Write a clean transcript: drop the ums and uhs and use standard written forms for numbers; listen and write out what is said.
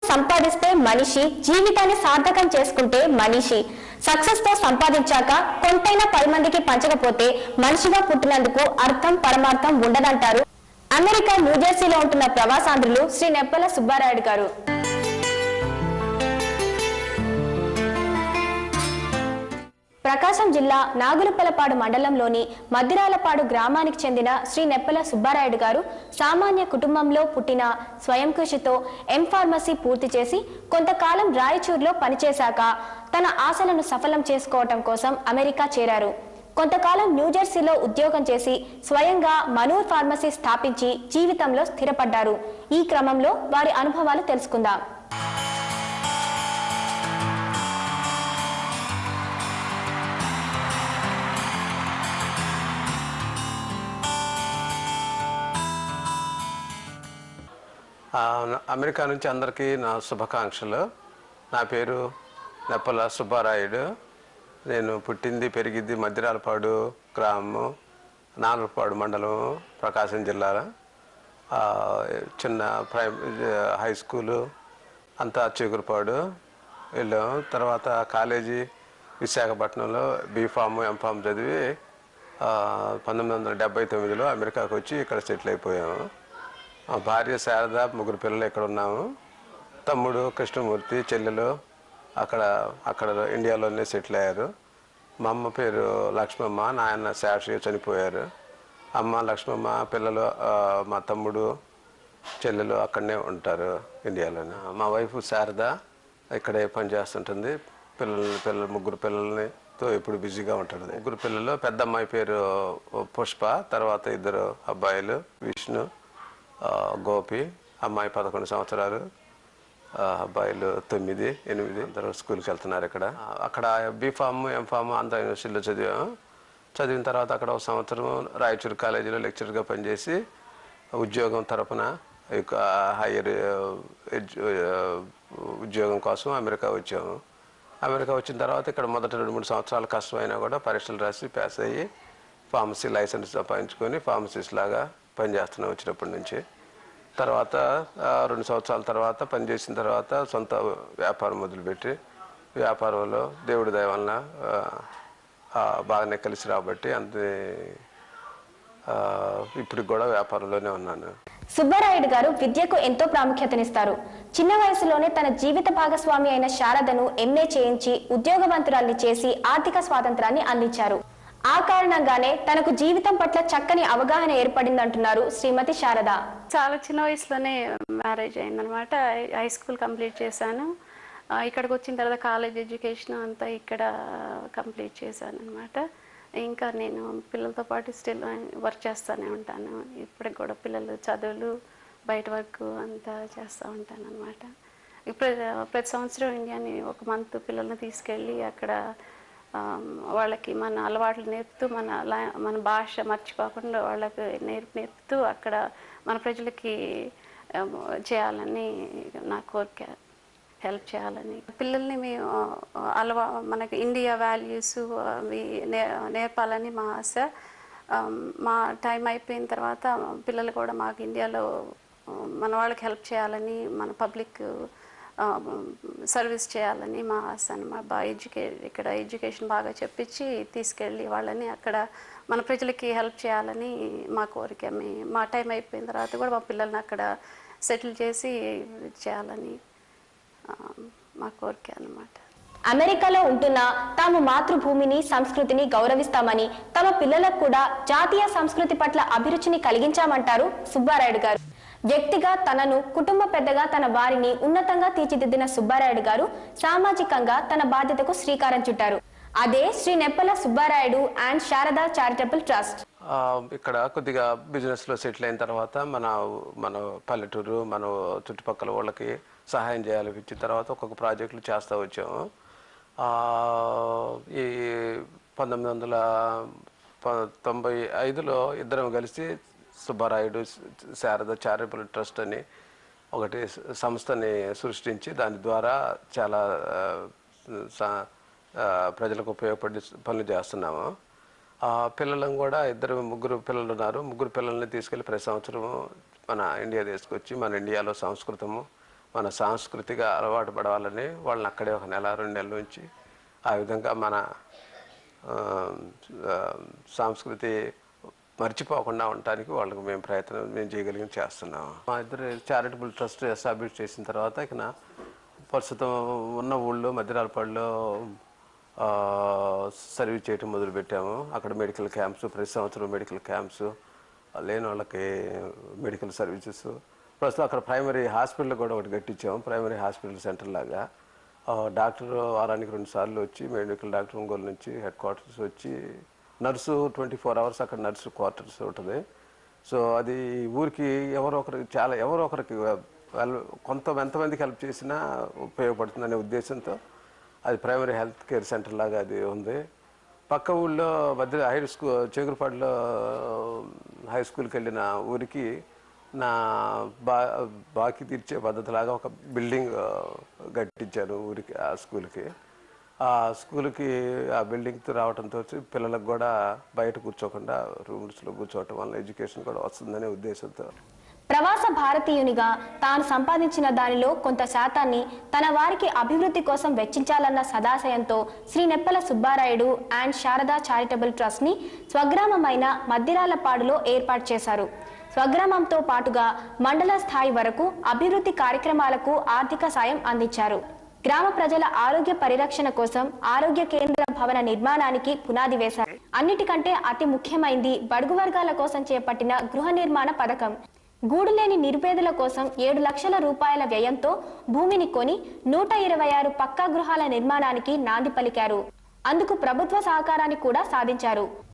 సంపాదిస్తే మనిషి జీవితాన్ని సార్థకం చేసుకుంటే మనిషి సక్సెస్ తో సంపాదించాక కొంతైనా 10 మందికి పంచకపోతే మనిషిగా పుట్టినందుకు అర్థం పరమార్థం ఉండదంటారు అమెరికా న్యూజెర్సీలో ఉంటున్న ప్రవాసాంధ్రులు శ్రీ నెప్పల సుబ్బారాయుడు గారు. ప్రకాశం జిల్లా నాగులపలపాడు మండలంలోని మద్దిరాలపాడు గ్రామానికి చెందిన శ్రీ నెప్పల సుబ్బారాయుడు గారు సామాన్య కుటుంబంలో పుట్టిన స్వయం కృషితో ఫార్మసీ పూర్తి చేసి కొంతకాలం రాయచూరులో పనిచేశాక తన ఆశలను సఫలం చేసుకోవటం కోసం అమెరికా చేరారు. కొంతకాలం న్యూజెర్సీలో ఉద్యోగం చేసి స్వయంగా మనూర్ ఫార్మసీ స్థాపించి జీవితంలో స్థిరపడ్డారు. ఈ క్రమంలో వారి అనుభవాలు తెలుసుకుందాం. అమెరికా నుంచి అందరికీ నా శుభాకాంక్షలు. నా పేరు నెప్పల సుబ్బారాయుడు. నేను పుట్టింది పెరిగింది మద్దిరాలపాడు గ్రామం, నాగులపాడు మండలం, ప్రకాశం జిల్లాలో. చిన్న హై స్కూలు అంతా చీకురుపాడు వెళ్ళాం. తర్వాత కాలేజీ విశాఖపట్నంలో బీఫామ్ ఎంఫామ్ చదివి 1979లో అమెరికాకు వచ్చి ఇక్కడ సెటిల్ అయిపోయాము. మా భార్య శారద, 3 పిల్లలు ఇక్కడ ఉన్నాము. తమ్ముడు కృష్ణమూర్తి, చెల్లెలు అక్కడ ఇండియాలోనే సెటిల్ అయ్యారు. మా అమ్మ పేరు లక్ష్మమ్మ, నాయన శాశ్వత చనిపోయారు. అమ్మ లక్ష్మమ్మ, పిల్లలు మా తమ్ముడు చెల్లెలు అక్కడనే ఉంటారు ఇండియాలోనే. మా వైఫ్ శారద ఇక్కడే పనిచేస్తుంటుంది. 3 పిల్లలతో ఎప్పుడు బిజీగా ఉంటుంది. 3 పిల్లలు, పెద్ద అమ్మాయి పేరు పుష్ప, తర్వాత 2 అబ్బాయిలు విష్ణు, గోపి. అమ్మాయి 11 సంవత్సరాలు, అబ్బాయిలు 9, 8. అందరూ స్కూల్కి వెళ్తున్నారు. అక్కడ బీఫామ్ ఎంఫామ్ అంతా యూనివర్సిటీలో చదివిన తర్వాత అక్కడ 1 సంవత్సరం రాయచూరు కాలేజీలో లెక్చరర్గా పనిచేసి ఉద్యోగం తరపున హైయర్ ఉద్యోగం కోసం అమెరికా వచ్చాము. అమెరికా వచ్చిన తర్వాత ఇక్కడ మొదట 2-3 సంవత్సరాలు కష్టమైనా కూడా పరీక్షలు రాసి పాస్ అయ్యి ఫార్మసీ లైసెన్స్ సంపాదించుకొని ఫార్మసిస్ట్ లాగా పనిచేస్తున్నాం వచ్చినప్పటి నుంచి. తర్వాత 2 సంవత్సరాల తర్వాత పనిచేసిన తర్వాత సొంత వ్యాపారం మొదలుపెట్టి వ్యాపారంలో దేవుడి దయ వలన బాగానే కలిసి రాబట్టి ఇప్పుడు కూడా వ్యాపారంలోనే ఉన్నాను. సుబ్బారాయుడు గారు విద్యకు ఎంతో ప్రాముఖ్యతనిస్తారు. చిన్న వయసులోనే తన జీవిత భాగస్వామి అయిన శారదను ఎంఏ చేయించి ఉద్యోగవంతురాల్ని చేసి ఆర్థిక స్వాతంత్రాన్ని అందించారు. ఆ కారణంగానే తనకు జీవితం పట్ల చక్కని అవగాహన ఏర్పడిందంటున్నారు శ్రీమతి శారద. చాలా చిన్న వయసులోనే మ్యారేజ్ అయిందనమాట. హై స్కూల్ కంప్లీట్ చేశాను. ఇక్కడికి వచ్చిన తర్వాత కాలేజ్ ఎడ్యుకేషన్ అంతా ఇక్కడ కంప్లీట్ చేశాను అనమాట. ఇంకా నేను పిల్లలతో పాటు స్టిల్ వర్క్ చేస్తూనే ఉంటాను. ఇప్పటికి కూడా పిల్లలు చదువులు, బయట వర్క్ అంతా చేస్తూ ఉంటాను అనమాట. ప్రతి సంవత్సరం ఇండియాని 1 మంత్ పిల్లల్ని తీసుకెళ్ళి అక్కడ వాళ్ళకి మన అలవాట్లు నేర్పుతూ మన భాష మర్చిపోకుండా వాళ్ళకి నేర్పుతూ అక్కడ మన ప్రజలకి చేయాలని నా కోరిక, హెల్ప్ చేయాలని. పిల్లల్ని మేము మనకి ఇండియా వాల్యూస్ అవి నేర్పాలని మా ఆశ. మా టైం అయిపోయిన తర్వాత పిల్లలు కూడా మాకు ఇండియాలో మన వాళ్ళకి హెల్ప్ చేయాలని, మన పబ్లిక్ సర్వీస్ చేయాలని మా ఆశ అనమాట. ఇక్కడ ఎడ్యుకేషన్ బాగా చెప్పించి తీసుకెళ్ళి వాళ్ళని అక్కడ మన ప్రజలకి హెల్ప్ చేయాలని మా కోరిక. మా టైం అయిపోయిన తర్వాత కూడా మా పిల్లల్ని అక్కడ సెటిల్ చేసి చేయాలని మా కోరిక అన్నమాట. అమెరికాలో ఉంటున్న తాము మాతృభూమిని, సంస్కృతిని గౌరవిస్తామని, తమ పిల్లలకు కూడా జాతీయ సంస్కృతి పట్ల అభిరుచిని కలిగించామంటారు సుబ్బారాయుడు గారు. వ్యక్తిగా తనను, కుటుంబ పెద్దగా తన వారిని ఉన్నతంగా తీర్చిదిద్దిన సుబ్బారాయుడు గారు సామాజికంగా తన బాధ్యతకు శ్రీకారం చుట్టారు. అదే Shri Neppala Subbarayudu and Sharada charitable trust. ఇక్కడ కొద్దిగా బిజినెస్లో సెటిల్ అయిన తర్వాత మన పల్లెటూరు, మన చుట్టుపక్కల వాళ్ళకి సహాయం చేయాలి ఇచ్చిన తర్వాత ఒక్కొక్క ప్రాజెక్టులు చేస్తూ వచ్చాము. ఈ 1995లో ఇద్దరం కలిసి సుబ్బారాయుడు శారద చారిటబుల్ ట్రస్ట్ అని ఒకటి సంస్థని సృష్టించి దాని ద్వారా చాలా ప్రజలకు ఉపయోగపడే పనులు చేస్తున్నాము. పిల్లలను కూడా 2-3 పిల్లలు ఉన్నారు. 3 పిల్లల్ని తీసుకెళ్ళి ప్రతి సంవత్సరం మన ఇండియా తీసుకొచ్చి మన ఇండియాలో సంస్కృతము, మన సాంస్కృతిక అలవాటు పడవాలని వాళ్ళని అక్కడే 1 నెల 2 నెలల నుంచి ఆ విధంగా మన సంస్కృతి మర్చిపోకుండా ఉండటానికి వాళ్ళకి మేము చేయగలిగిన చేస్తున్నాము. మా ఇద్దరు చారిటబుల్ ట్రస్ట్ ఎస్టాబ్లిష్ చేసిన తర్వాత ఇక ప్రస్తుతం ఉన్న ఊళ్ళో మధ్యరాలపాడులో సర్వీస్ చేయటం మొదలుపెట్టాము. అక్కడ మెడికల్ క్యాంప్స్, ప్రతి సంవత్సరం మెడికల్ క్యాంప్స్, లేని వాళ్ళకి మెడికల్ సర్వీసెస్. ప్రస్తుతం అక్కడ ప్రైమరీ హాస్పిటల్ కూడా ఒకటి కట్టించాము, ప్రైమరీ హాస్పిటల్ సెంటర్ లాగా. డాక్టర్ వారానికి 2 సార్లు వచ్చి, మెడికల్ డాక్టర్ ఒంగోలు నుంచి హెడ్ క్వార్టర్స్ వచ్చి, నర్సు 24 అవర్స్ అక్కడ నర్సు క్వార్టర్స్ ఉంటుంది. సో అది ఊరికి ఎవరో ఒకరికి ఎంతమందికి హెల్ప్ చేసినా ఉపయోగపడుతుందనే ఉద్దేశంతో అది ప్రైమరీ హెల్త్ కేర్ సెంటర్ లాగా అది ఉంది. పక్క ఊళ్ళో హై స్కూల్ చేగురుపాడులో హై స్కూల్కి వెళ్ళిన ఊరికి నా బాకీ తీర్చే పద్ధతిలాగా ఒక బిల్డింగ్ కట్టించాను ఊరికి, ఆ స్కూల్కి. ఆ బిల్డింగ్తో రావడంతో పిల్లలకు కూడా బయట కూర్చోకుండా రూమ్స్లో కూర్చోవటం వల్ల ఎడ్యుకేషన్ కూడా వస్తుందనే ఉద్దేశంతో. ప్రవాస భారతీయునిగా తాను సంపాదించిన దానిలో కొంత శాతాన్ని తన వారికి అభివృద్ధి కోసం వెచ్చించాలన్న సదాశయంతో శ్రీ నెప్పల సుబ్బారాయుడు అండ్ శారదా చారిటబుల్ ట్రస్ట్ని స్వగ్రామమైన మద్దిరాలపాడులో ఏర్పాటు చేశారు. స్వగ్రామంతో పాటుగా మండల స్థాయి వరకు అభివృద్ధి కార్యక్రమాలకు ఆర్థిక సాయం అందించారు. గ్రామ ప్రజల ఆరోగ్య పరిరక్షణ కోసం ఆరోగ్య కేంద్ర భవన నిర్మాణానికి పునాది వేశారు. అన్నిటికంటే అతి ముఖ్యమైనది బడుగు వర్గాల కోసం చేపట్టిన గృహ నిర్మాణ పథకం. గూడులేని నిరుపేదల కోసం 7 లక్షల రూపాయల వ్యయంతో భూమిని కొని 126 పక్కా గృహాల నిర్మాణానికి నాంది పలికారు. అందుకు ప్రభుత్వ సహకారాన్ని కూడా సాధించారు.